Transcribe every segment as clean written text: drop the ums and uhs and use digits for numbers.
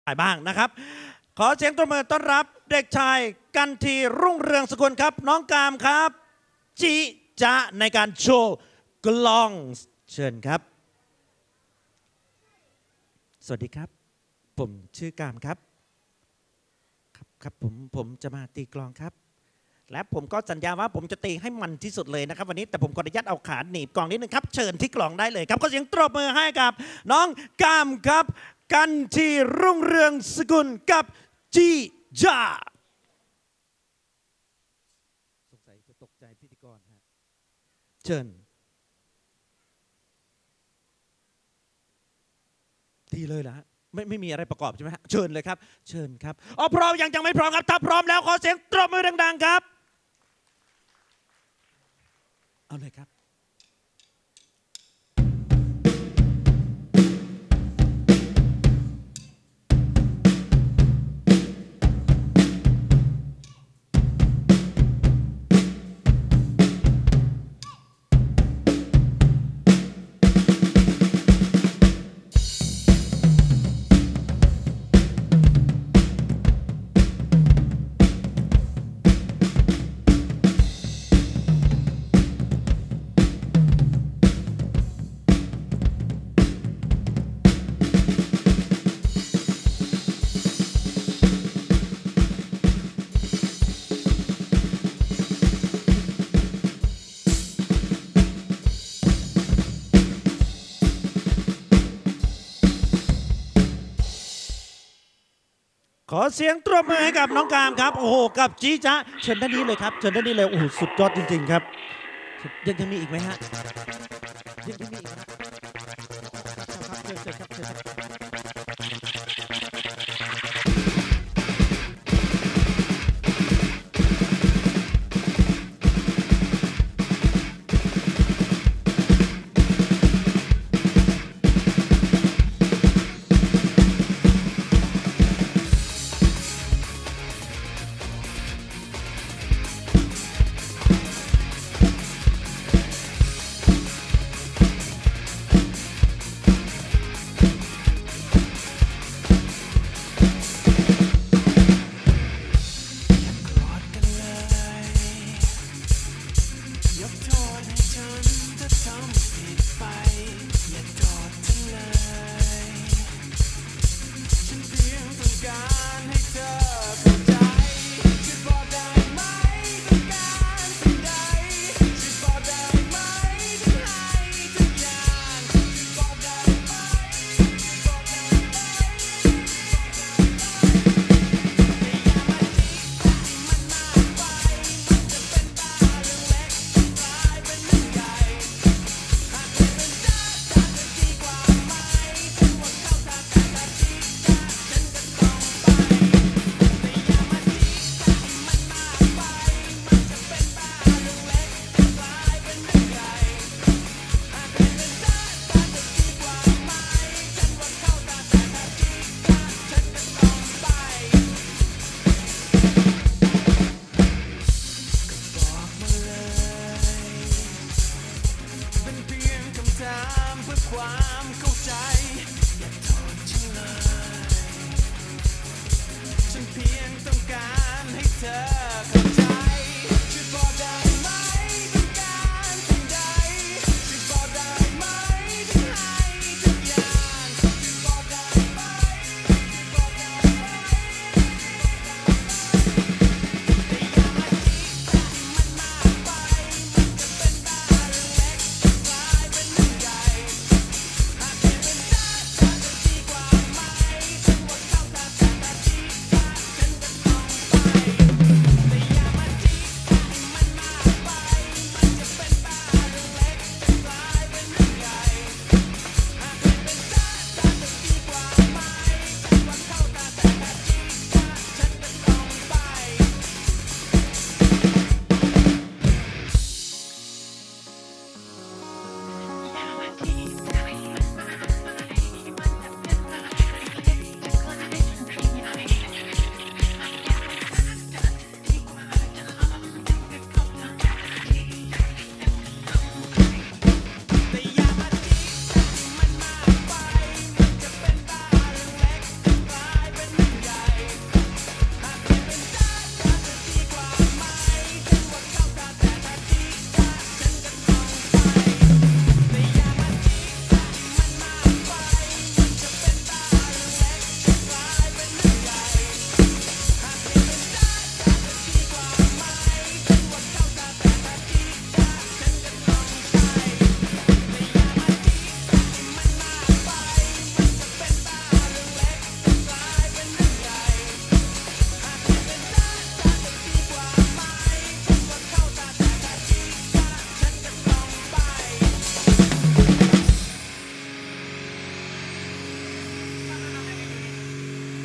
บ้างนะครับขอเสียงตบมือต้อนรับเด็กชายกันทีรุ่งเรืองสกุลครับน้องกามครับจิจะในการโชว์กลองเชิญครับสวัสดีครับผมชื่อกามครับครับผมจะมาตีกลองครับและผมก็สัญญาว่าผมจะตีให้มันที่สุดเลยนะครับวันนี้แต่ผมขออนุญาตเอาขาหนีบกลองนิดนึงครับเชิญที่กลองได้เลยครับขอเสียงตบมือให้กับน้องกามครับกันทีรุ่งเรืองสกุลกับจีจ้าสงสัยจะตกใจพิธีกรฮะเชิญทีเลยเหรอฮะไม่มีอะไรประกอบใช่ไหมฮะเชิญเลยครับเชิญครับอ๋อพร้อมยังไม่พร้อมครับถ้าพร้อมแล้วขอเสียงตบมือดังๆครับเอาเลยครับขอเสียงตบมือให้กับน้องกามครับโอ้โหกับจีจ้าเชิญด้านนี้เลยครับเชิญด้านนี้เลยโอ้โหสุดยอดจริงๆครับยังมีอีกไหมฮะยังมีอีกนะเชิญ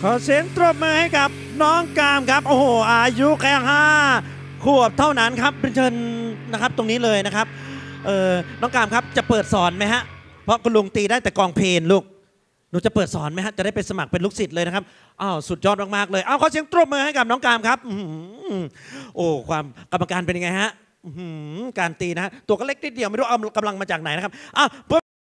ขอเสียงตบมือให้กับน้องกามครับโอ้โหอายุแค่5 ขวบเท่านั้นครับเชิญนะครับตรงนี้เลยนะครับน้องกามครับจะเปิดสอนไหมฮะเพราะคุณลุงตีได้แต่กองเพลงลูกหนูจะเปิดสอนไหมฮะจะได้ไปสมัครเป็นลูกศิษย์เลยนะครับอ้าวสุดยอดมากๆเลยขอเสียงตบมือให้กับน้องกามครับโอ้ความกรรมการเป็นยังไงฮะการตีนะฮะตัวก็เล็กนิดเดียวไม่รู้เอากำลังมาจากไหนนะครับ